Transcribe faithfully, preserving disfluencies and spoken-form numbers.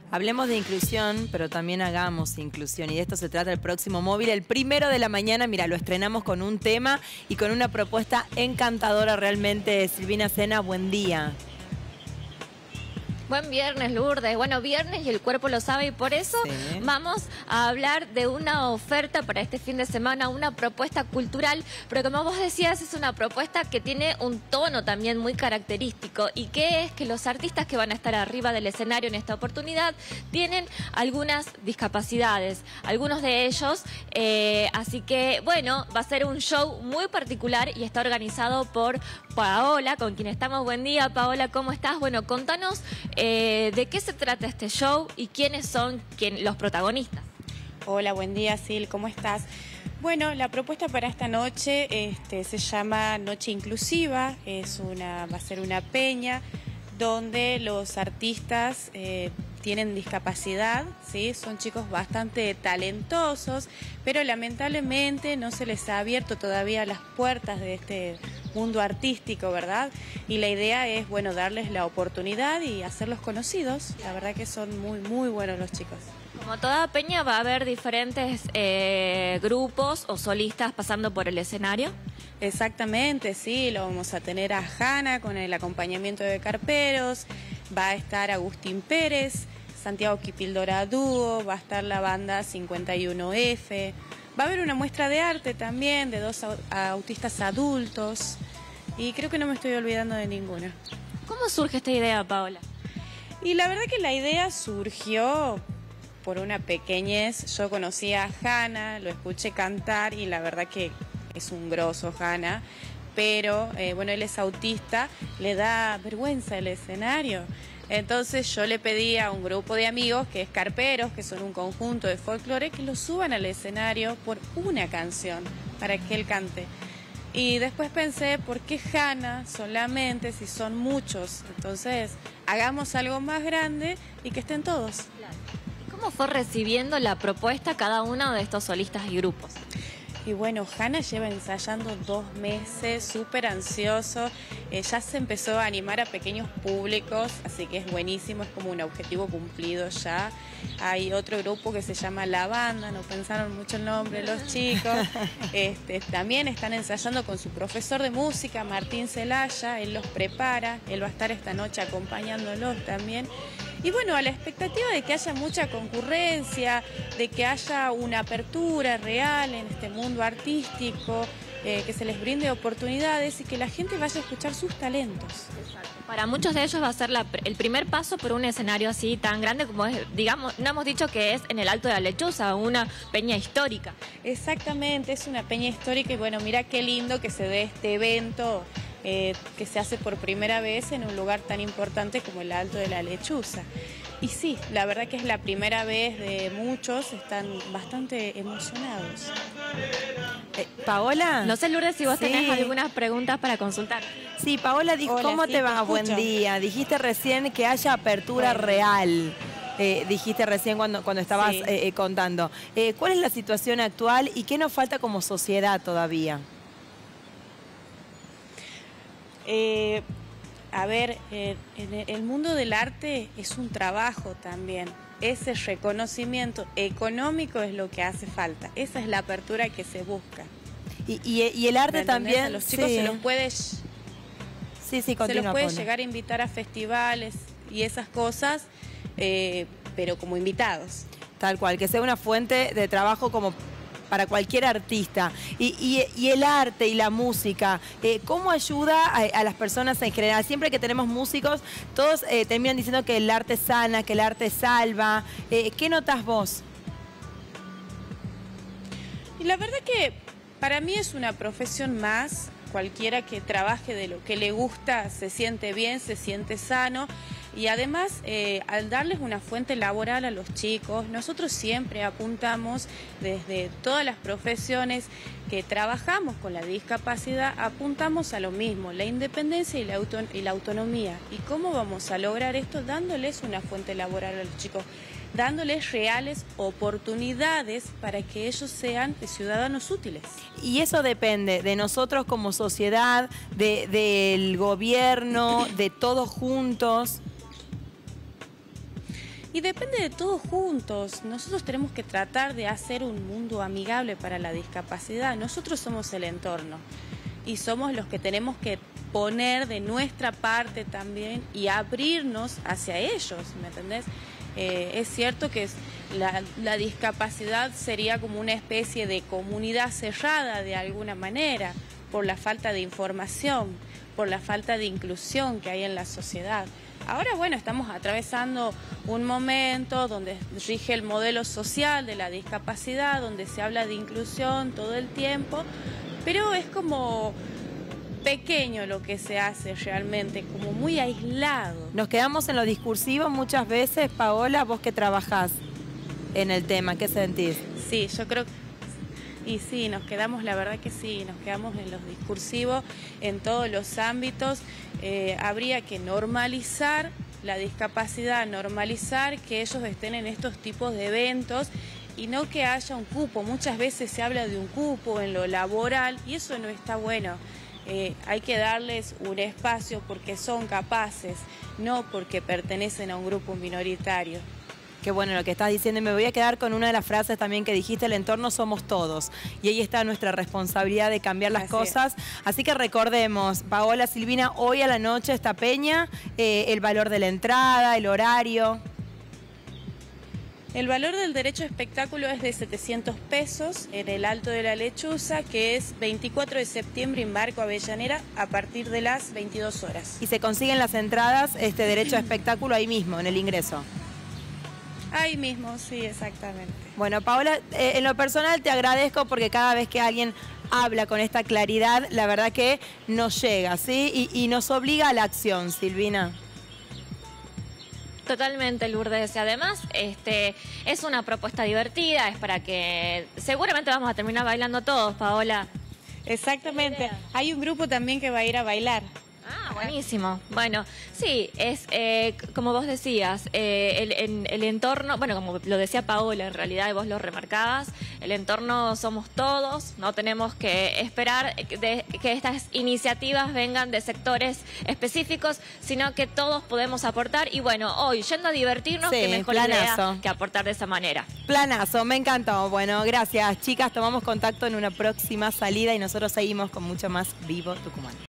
Hablemos de inclusión, pero también hagamos inclusión. Y de esto se trata el próximo móvil. El primero de la mañana, mira, lo estrenamos con un tema y con una propuesta encantadora realmente. Silvina Sena, buen día. Buen viernes, Lourdes. Bueno, viernes y el cuerpo lo sabe y por eso sí. Vamos a hablar de una oferta para este fin de semana, una propuesta cultural, pero como vos decías, es una propuesta que tiene un tono también muy característico. ¿Y qué es? Que los artistas que van a estar arriba del escenario en esta oportunidad tienen algunas discapacidades, algunos de ellos, eh, así que, bueno, va a ser un show muy particular y está organizado por Paola, con quien estamos. Buen día, Paola, ¿cómo estás? Bueno, contanos Eh, ¿de qué se trata este show y quiénes son quién, los protagonistas? Hola, buen día, Sil, ¿cómo estás? Bueno, la propuesta para esta noche este, se llama Noche Inclusiva, es una, va a ser una peña donde los artistas eh, tienen discapacidad, ¿sí? Son chicos bastante talentosos, pero lamentablemente no se les ha abierto todavía las puertas de este mundo artístico, ¿verdad? Y la idea es, bueno, darles la oportunidad y hacerlos conocidos. La verdad que son muy, muy buenos los chicos. Como toda peña, va a haber diferentes eh, grupos o solistas pasando por el escenario. Exactamente, sí, lo vamos a tener a Hanna con el acompañamiento de Carperos, va a estar Agustín Pérez, Santiago Quipildora Dúo, va a estar la banda cincuenta y uno F, va a haber una muestra de arte también de dos autistas adultos y creo que no me estoy olvidando de ninguna. ¿Cómo surge esta idea, Paola? Y la verdad que la idea surgió por una pequeñez. Yo conocí a Hanna, lo escuché cantar y la verdad que es un grosso Hanna, pero eh, bueno, él es autista, le da vergüenza el escenario. Entonces yo le pedí a un grupo de amigos, que es Carperos, que son un conjunto de folclore, que lo suban al escenario por una canción para que él cante. Y después pensé, ¿por qué Hanna solamente si son muchos? Entonces hagamos algo más grande y que estén todos. ¿Cómo fue recibiendo la propuesta cada uno de estos solistas y grupos? Y bueno, Hanna lleva ensayando dos meses, súper ansioso, eh, ya se empezó a animar a pequeños públicos, así que es buenísimo, es como un objetivo cumplido ya. Hay otro grupo que se llama La Banda, no pensaron mucho el nombre los chicos, este, también están ensayando con su profesor de música, Martín Celaya, él los prepara, él va a estar esta noche acompañándolos también. Y bueno, a la expectativa de que haya mucha concurrencia, de que haya una apertura real en este mundo artístico, eh, que se les brinde oportunidades y que la gente vaya a escuchar sus talentos. Exacto. Para muchos de ellos va a ser la, el primer paso por un escenario así tan grande como es, digamos, no hemos dicho que es en el Alto de la Lechuza, una peña histórica. Exactamente, es una peña histórica y bueno, mira qué lindo que se dé este evento. Eh, que se hace por primera vez en un lugar tan importante como el Alto de la Lechuza. Y sí, la verdad que es la primera vez de muchos, están bastante emocionados. Eh, ¿Paola? No sé, Lourdes, si vos sí. tenés algunas preguntas para consultar. Sí, Paola dijo, Hola, ¿cómo sí, te va? te Buen día. Dijiste recién que haya apertura bueno. real. Eh, dijiste recién cuando, cuando estabas sí. eh, eh, contando. Eh, ¿Cuál es la situación actual y qué nos falta como sociedad todavía? Eh, a ver, eh, en el mundo del arte es un trabajo también. Ese reconocimiento económico es lo que hace falta. Esa es la apertura que se busca. Y, y, y el arte también... A los chicos sí. se los puede, sí, sí, se continúa, los puede Paola. llegar a invitar a festivales y esas cosas, eh, pero como invitados. Tal cual, que sea una fuente de trabajo como para cualquier artista. Y, y, y el arte y la música, eh, ¿cómo ayuda a, a las personas en general? Siempre que tenemos músicos, todos eh, terminan diciendo que el arte sana, que el arte salva. Eh, ¿Qué notas vos? Y la verdad que para mí es una profesión más. Cualquiera que trabaje de lo que le gusta se siente bien, se siente sano y además eh, al darles una fuente laboral a los chicos, nosotros siempre apuntamos desde todas las profesiones que trabajamos con la discapacidad, apuntamos a lo mismo, la independencia y la, auto y la autonomía. ¿Y cómo vamos a lograr esto? Dándoles una fuente laboral a los chicos, dándoles reales oportunidades para que ellos sean ciudadanos útiles. Y eso depende de nosotros como sociedad, de, del gobierno, de todos juntos. Y depende de todos juntos. Nosotros tenemos que tratar de hacer un mundo amigable para la discapacidad. Nosotros somos el entorno y somos los que tenemos que poner de nuestra parte también y abrirnos hacia ellos, ¿me entendés? Eh, es cierto que la, la discapacidad sería como una especie de comunidad cerrada de alguna manera, por la falta de información, por la falta de inclusión que hay en la sociedad. Ahora, bueno, estamos atravesando un momento donde rige el modelo social de la discapacidad, donde se habla de inclusión todo el tiempo, pero es como pequeño lo que se hace realmente, como muy aislado. Nos quedamos en lo discursivo muchas veces. Paola, vos que trabajás en el tema, ¿qué sentís? Sí, yo creo que... Y sí, nos quedamos, la verdad que sí, nos quedamos en los discursivos, en todos los ámbitos. Eh, habría que normalizar la discapacidad, normalizar que ellos estén en estos tipos de eventos y no que haya un cupo. Muchas veces se habla de un cupo en lo laboral y eso no está bueno. Eh, hay que darles un espacio porque son capaces, no porque pertenecen a un grupo minoritario. Qué bueno lo que estás diciendo, y me voy a quedar con una de las frases también que dijiste: el entorno somos todos, y ahí está nuestra responsabilidad de cambiar las Así cosas. Es. Así que recordemos, Paola, Silvina, hoy a la noche esta peña, eh, el valor de la entrada, el horario. El valor del derecho a espectáculo es de setecientos pesos en el Alto de la Lechuza, que es veinticuatro de septiembre en Barco Avellaneda, a partir de las veintidós horas. Y se consiguen las entradas, este derecho a espectáculo ahí mismo, en el ingreso. Ahí mismo, sí, exactamente. Bueno, Paola, eh, en lo personal te agradezco porque cada vez que alguien habla con esta claridad, la verdad que nos llega, ¿sí? Y, y nos obliga a la acción, Silvina. Totalmente, Lourdes. Y además, este, es una propuesta divertida, es para que seguramente vamos a terminar bailando todos, Paola. Exactamente. Hay un grupo también que va a ir a bailar. Ah, buenísimo. Bueno, sí, es eh, como vos decías, eh, el, el, el entorno, bueno, como lo decía Paola, en realidad vos lo remarcabas, el entorno somos todos, no tenemos que esperar de, que estas iniciativas vengan de sectores específicos, sino que todos podemos aportar. Y bueno, hoy, yendo a divertirnos, sí, qué mejor planazo. idea que aportar de esa manera. Planazo, me encantó. Bueno, gracias, chicas. Tomamos contacto en una próxima salida y nosotros seguimos con mucho más Vivo Tucumán.